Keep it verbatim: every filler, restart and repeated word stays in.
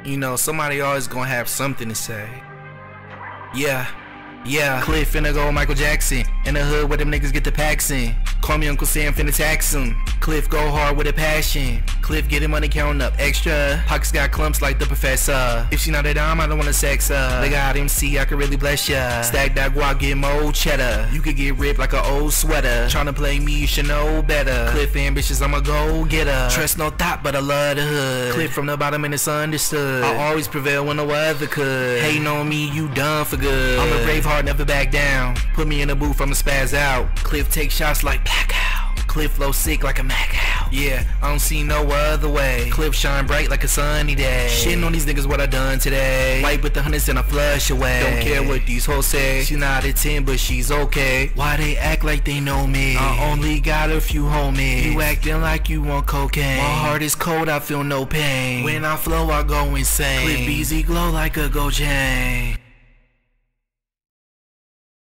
You know, somebody always gonna have something to say. Yeah, yeah. Cliff finna go Michael Jackson. In the hood where them niggas get the packs in. Call me Uncle Sam, finna tax him. Cliff go hard with a passion. Cliff getting money counting up extra. Pockets got clumps like the professor. If she not a dime, I don't wanna sex her. They got M C, I could really bless ya. Stack that guac, get more cheddar. You could get ripped like an old sweater. Tryna play me, you should know better. Cliff ambitious, I'm a go-getter. Trust no thought, but I love the hood. Cliff from the bottom and it's understood. I always prevail when no other could. Hating on me, you done for good. I'm a brave heart, never back down. Put me in a booth, I'ma spaz out. Cliff take shots like blackout. Cliff flow sick like a Mac out. Yeah, I don't see no other way. Cliff shine bright like a sunny day. Shitting on these niggas what I done today. Wipe with the hundreds and I flush away. Don't care what these hoes say. She's not a ten but she's okay. Why they act like they know me? I only got a few homies. You acting like you want cocaine. My heart is cold, I feel no pain. When I flow I go insane. Cliff B Z glow like a gold chain.